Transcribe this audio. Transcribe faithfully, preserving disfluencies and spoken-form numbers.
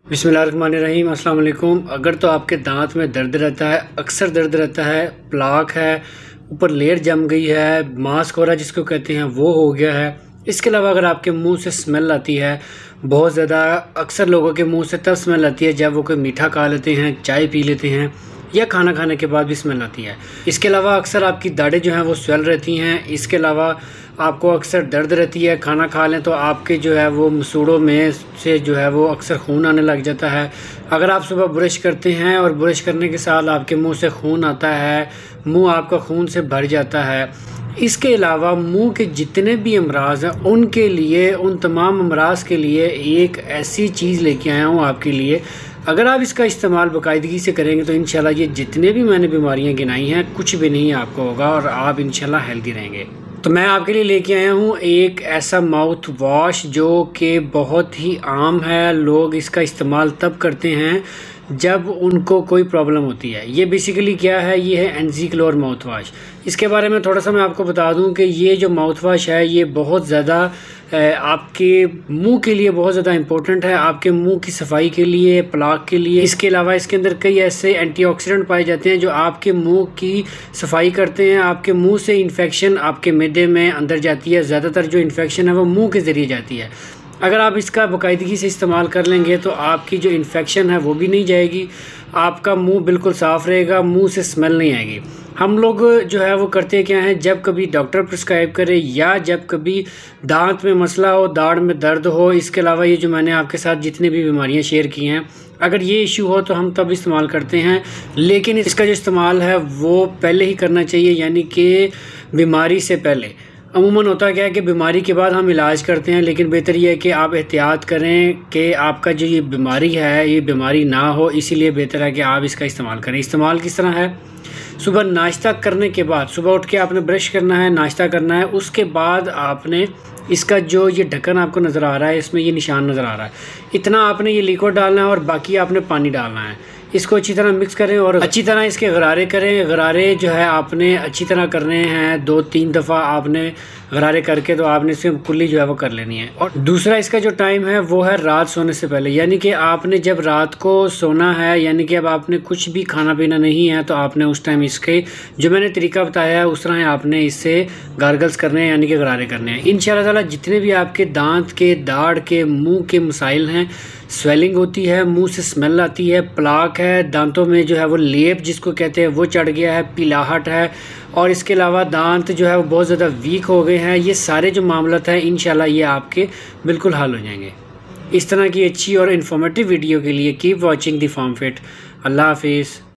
बिस्मिल्लाहिर्रहमानिर्रहीम अस्सलाम वालेकुम। अगर तो आपके दांत में दर्द रहता है, अक्सर दर्द रहता है, प्लाक है, ऊपर लेयर जम गई है, मास्क हो रहा है जिसको कहते हैं वो हो गया है। इसके अलावा अगर आपके मुंह से स्मेल आती है बहुत ज़्यादा, अक्सर लोगों के मुंह से तब स्मेल आती है जब वो कोई मीठा खा लेते हैं, चाय पी लेते हैं या खाना खाने के बाद भी स्मेल आती है। इसके अलावा अक्सर आपकी दाढ़ें जो हैं वो स्वेल रहती हैं। इसके अलावा आपको अक्सर दर्द रहती है, खाना खा लें तो आपके जो है वो मसूड़ों में से जो है वो अक्सर खून आने लग जाता है। अगर आप सुबह ब्रश करते हैं और ब्रश करने के साथ आपके मुंह से खून आता है, मुंह आपका खून से भर जाता है। इसके अलावा मुंह के जितने भी अमराज हैं उनके लिए, उन तमाम अमराज के लिए एक ऐसी चीज़ लेके आया हूँ आपके लिए। अगर आप इसका इस्तेमाल बाकायदगी से करेंगे तो इंशाल्लाह ये जितने भी मैंने बीमारियां गिनाई हैं कुछ भी नहीं आपको होगा और आप इंशाल्लाह हेल्दी रहेंगे। तो मैं आपके लिए लेके आया हूँ एक ऐसा माउथ वॉश जो कि बहुत ही आम है। लोग इसका इस्तेमाल तब करते हैं जब उनको कोई प्रॉब्लम होती है। ये बेसिकली क्या है, ये है एनजीक्लोर माउथ वॉश। इसके बारे में थोड़ा सा मैं आपको बता दूं कि ये जो माउथ वॉश है ये बहुत ज़्यादा आपके मुंह के लिए बहुत ज़्यादा इम्पोर्टेंट है, आपके मुंह की सफाई के लिए, प्लाक के लिए। इसके अलावा इसके अंदर कई ऐसे एंटीऑक्सीडेंट पाए जाते हैं जो आपके मुंह की सफाई करते हैं। आपके मुंह से इन्फेक्शन आपके मैदे में अंदर जाती है, ज़्यादातर जो इन्फेक्शन है वो मुँह के ज़रिए जाती है। अगर आप इसका बाकायदगी से इस्तेमाल कर लेंगे तो आपकी जो इन्फेक्शन है वो भी नहीं जाएगी, आपका मुंह बिल्कुल साफ़ रहेगा, मुंह से स्मेल नहीं आएगी। हम लोग जो है वो करते क्या हैं, जब कभी डॉक्टर प्रिस्क्राइब करे या जब कभी दांत में मसला हो, दाढ़ में दर्द हो, इसके अलावा ये जो मैंने आपके साथ जितनी भी बीमारियां शेयर की हैं, अगर ये इशू हो तो हम तब इस्तेमाल करते हैं। लेकिन इसका जो इस्तेमाल है वो पहले ही करना चाहिए, यानी कि बीमारी से पहले। अमूमन होता क्या है कि बीमारी के बाद हम इलाज करते हैं, लेकिन बेहतर यह है कि आप एहतियात करें कि आपका जो ये बीमारी है ये बीमारी ना हो। इसीलिए बेहतर है कि आप इसका इस्तेमाल करें। इस्तेमाल किस तरह है, सुबह नाश्ता करने के बाद, सुबह उठ के आपने ब्रश करना है, नाश्ता करना है, उसके बाद आपने इसका जो ये ढक्कन आपको नज़र आ रहा है, इसमें ये निशान नज़र आ रहा है, इतना आपने ये लिक्विड डालना है और बाकी आपने पानी डालना है। इसको अच्छी तरह मिक्स करें और अच्छी तरह इसके गरारे करें। गरारे जो है आपने अच्छी तरह करने हैं, दो तीन दफ़ा आपने गरारे करके तो आपने इसमें कुल्ली जो है वो कर लेनी है। और दूसरा इसका जो टाइम है वो है रात सोने से पहले, यानी कि आपने जब रात को सोना है, यानी कि अब आपने कुछ भी खाना पीना नहीं है तो आपने उस टाइम इसके जो मैंने तरीका बताया है उस तरह आपने इससे गार्गल्स करने हैं, यानी कि गरारे करने हैं। इंशाल्लाह ताला जितने भी आपके दांत के, दाढ़ के, मुंह के मसाइल हैं, स्वेलिंग होती है, मुंह से स्मेल आती है, प्लाक है, दांतों में जो है वो लेप जिसको कहते हैं वो चढ़ गया है, पीलाहट है, और इसके अलावा दांत जो है वो बहुत ज़्यादा वीक हो गए हैं, ये सारे जो मामलात हैं इंशाल्लाह ये आपके बिल्कुल हल हो जाएंगे। इस तरह की अच्छी और इन्फॉर्मेटिव वीडियो के लिए keep watching the farm fit. अल्लाह हाफिज़।